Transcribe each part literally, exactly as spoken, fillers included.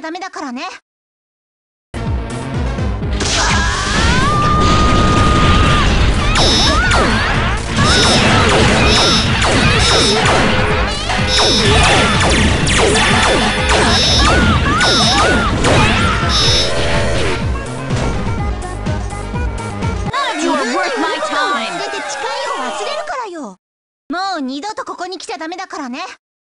ダメだからね。もう二度とここに来ちゃダメだからね。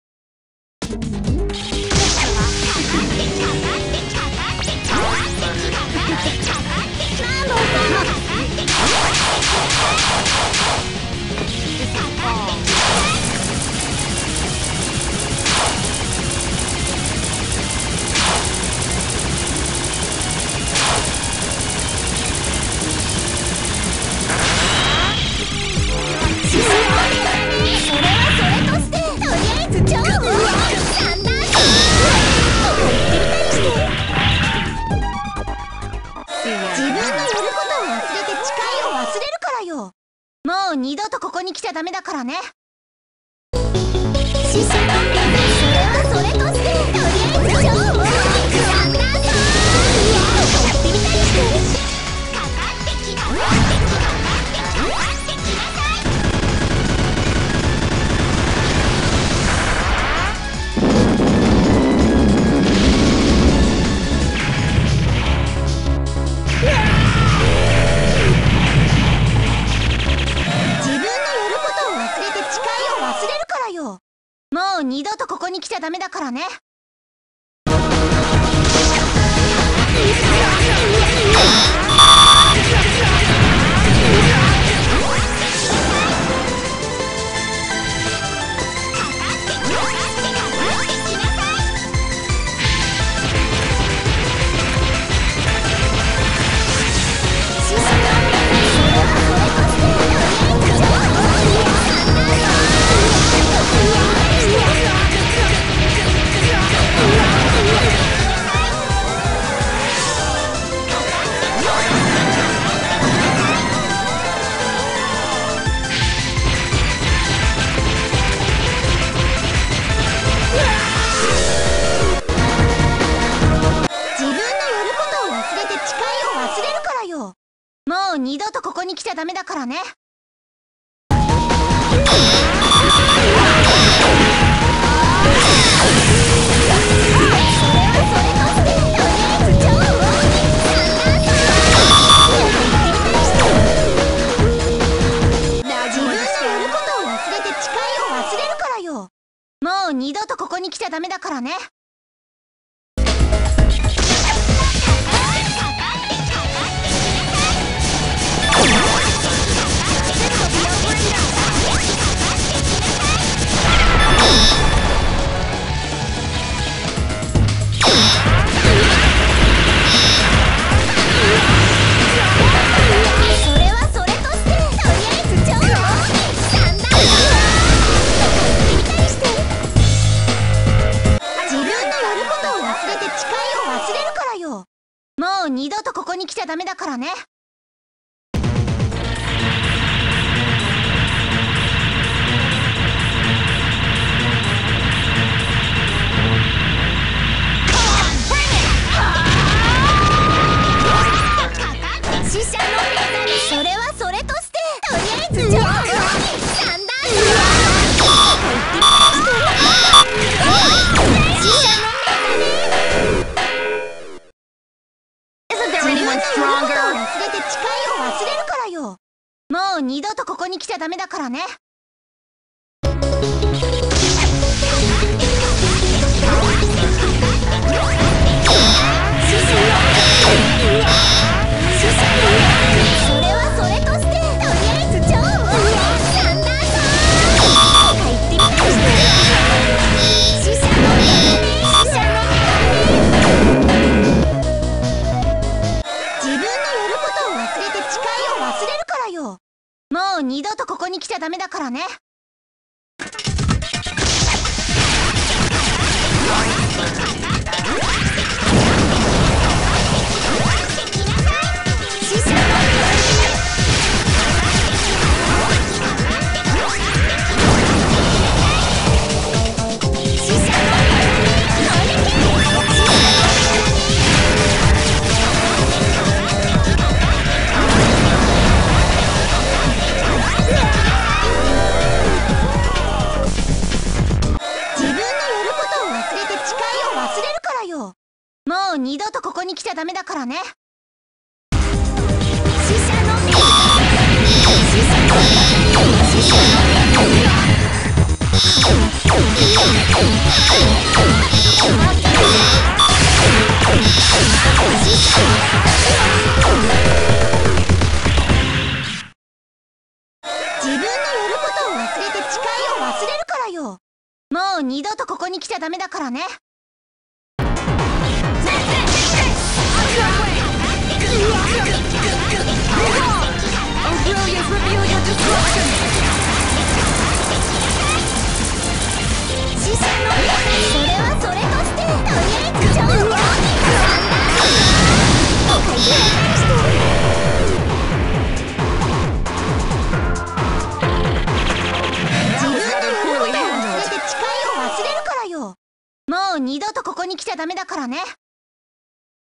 もう二度とここに来ちゃダメだからね。それはそれとして、とりあえず勝負をやんなさい。やってみたりしてかかってきなさい。かかってきなさい。もう二度とここに来ちゃダメだからね。もう二度とここに来ちゃダメだからね。もう二度とここに来ちゃダメだからね。もう二度とここに来ちゃダメだからね。死者の目にそれはそれとして、とりあえず上手にサンダーもう二度とここに来ちゃダメだからね。それはそれとして、とりあえず超サンダーさん入ってみました。死者の目死者の自分のやることを忘れて誓いを忘れるからよ。もう二度とここに来ちゃダメだからね。死者もう二度とここに来ちゃダメだからね。死者の目、死者の目、死者の目。自分のやることを忘れて誓いを忘れるからよ。もう二度とここに来ちゃダメだからね。死者のそれはそれとして、とりあえず超大きく自分のやることを忘れて誓いを忘れるからよ。もう二度とここに来ちゃダメだからね。